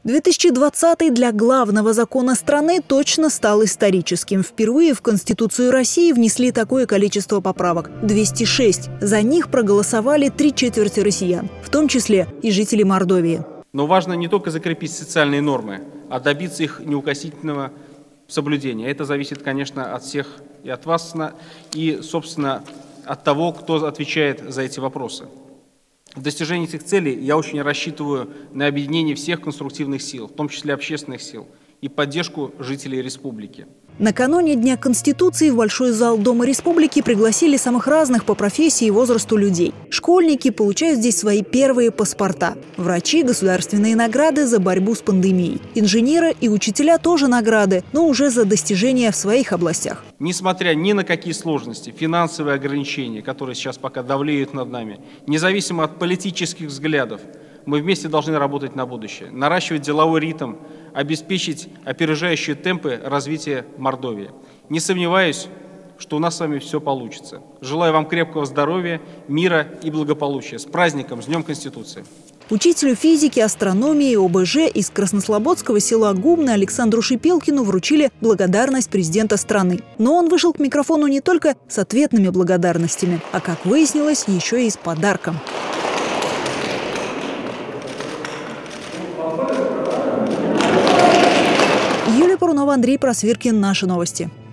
2020 для главного закона страны точно стал историческим. Впервые в Конституцию России внесли такое количество поправок – 206. За них проголосовали 3/4 россиян, в том числе и жители Мордовии. Но важно не только закрепить социальные нормы, а добиться их неукоснительного соблюдения. Это зависит, конечно, от всех и от вас, и, собственно, от того, кто отвечает за эти вопросы. В достижении этих целей я очень рассчитываю на объединение всех конструктивных сил, в том числе общественных сил, и поддержку жителей республики. Накануне Дня Конституции в Большой зал Дома Республики пригласили самых разных по профессии и возрасту людей. Школьники получают здесь свои первые паспорта. Врачи – государственные награды за борьбу с пандемией. Инженеры и учителя тоже награды, но уже за достижения в своих областях. Несмотря ни на какие сложности, финансовые ограничения, которые сейчас пока давлеют над нами, независимо от политических взглядов, мы вместе должны работать на будущее, наращивать деловой ритм, обеспечить опережающие темпы развития Мордовии. Не сомневаюсь, что у нас с вами все получится. Желаю вам крепкого здоровья, мира и благополучия. С праздником, с Днем Конституции! Учителю физики, астрономии и ОБЖ из краснослободского села Гумны Александру Шипелкину вручили благодарность президента страны. Но он вышел к микрофону не только с ответными благодарностями, а, как выяснилось, еще и с подарком. Юлия Парунова, Андрей Просвиркин. Наши новости.